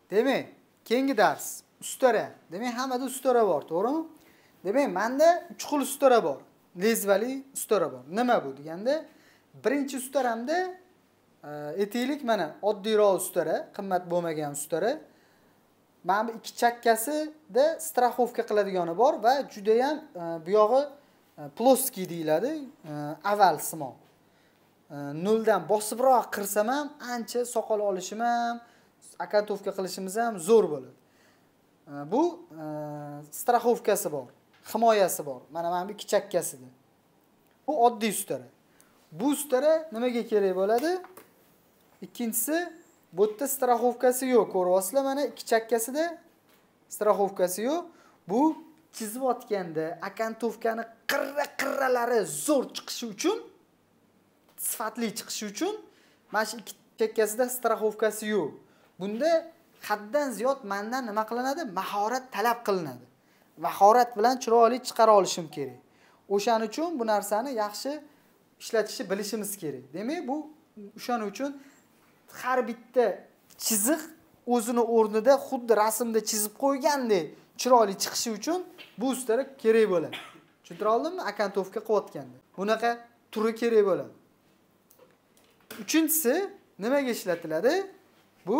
Demak, keyingi dars ustara. Demak, hammada ustara bor, to'g'rimi? Demak, menda 3 xil ustara bor. Lezvali ustara bor. Nima bu deganda, birinchi ustaramda aytaylik mana oddiyroq ustara, qimmat bo'lmagan ustara. Mana bu ikki chakkasida straxovka qiladigani bor va juda ham bu yog'i ploskiy deyiladi, aval simo. Noldan bosibroq qirsam ham ancha soqol olishim ham, akantovka qilishimiz ham zo'r bo'ladi. Bu straxovkasi bor, himoyasi bor. Mana bu ikki chakkasida. Bu oddiy ustara. Bu ustara nimaga kerak bo'ladi? Ikkinchisi, bu yerda straxovkasi yo'q. Ko'ryapsizlar, mana ikki chakkasida straxovkasi yo'q. Bu chizayotganda akantovkani qirralari zo'r chiqishi uchun, sifatli chiqishi uchun mana shu ikki chakkasida straxovkasi yo'q. Bunda haddan ziyod mendan nima qilinadi? Mahorat talab qilinadi. Mahorat bilan chiroyli chiqara olishim kerak. O'shaning uchun bu narsani yaxshi ishlatishni bilishimiz kerak. Demak, bu o'shaning uchun har bitta chiziq o'zini o'rnida xuddi rasmda chizib qo'ygandek chiroyli chiqishi uchun bu ustara kerak bo'ladi. Tushuntira oldimmi? Akantovka qilayotganda. Bunaqa turi kerak bo'ladi. Uchinchisi nimaga ishlatiladi? Bu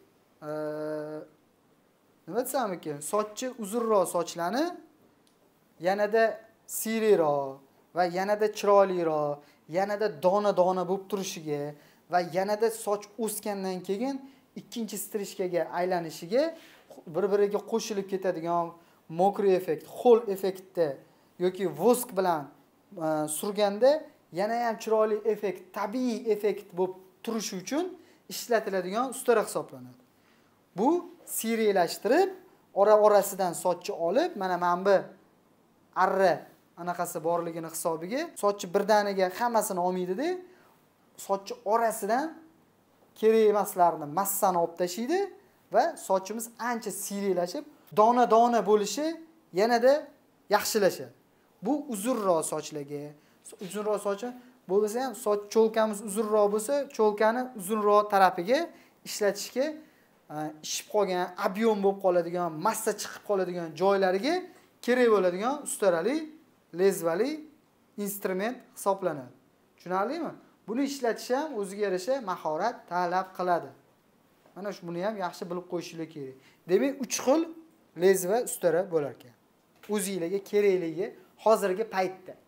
nima desam ekan? Sochchi uzunroq sochlarni yanada siyliroq va yanada chiroyliroq, yanada dona-dona bo'lib turishiga va yanada soch o'sgandan keyin ikkinchi strishkaga aylanishiga bir-biriga qo'shilib ketadigan mokri effekt, ho'l effektda yoki vosk bilan surganda yana ham chiroyli effekt, tabiiy effekt bo'lib turishi uchun ishlatiladigan ustara hisoblanadi. Bu siyraylashtirib, orasidan sochni olib, mana bu arra anaqasi borligini hisobiga sochni birdaniga hammasini olmaydi-da, sochni orasidan kerak emaslarni massani olib tashlaydi va sochimiz ancha siyraylashib, dona-dona bo'lishi yanada yaxshilashadi. Bu uzunroq sochlarga, uzunroq sochi bo'lsa ham soch cho'lkamiz uzunroq bo'lsa, cho'lkani uzunroq tarafiga ishlatishga ishib qolgan, ob'yom bo'lib qoladigan, massa chiqib qoladigan joylariga kerak bo'ladigan ustarali, lezvali instrument hisoblanadi. Tushunarlimi? Buni ishlatish ham o'ziga yarasha mahorat talab qiladi. Mana buni ham yaxshi bilib qo'yishingiz kerak. Demak, 3 xil lezva ustara bo'lar ekan. O'zingizga kerakligi hozirgi paytda.